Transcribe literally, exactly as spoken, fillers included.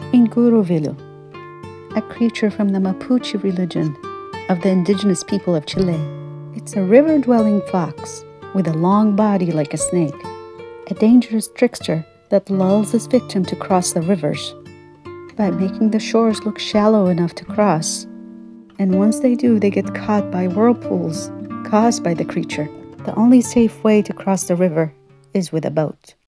Nguruvilu, a creature from the Mapuche religion of the indigenous people of Chile. It's a river-dwelling fox with a long body like a snake, a dangerous trickster that lulls his victim to cross the rivers by making the shores look shallow enough to cross. And once they do, they get caught by whirlpools caused by the creature. The only safe way to cross the river is with a boat.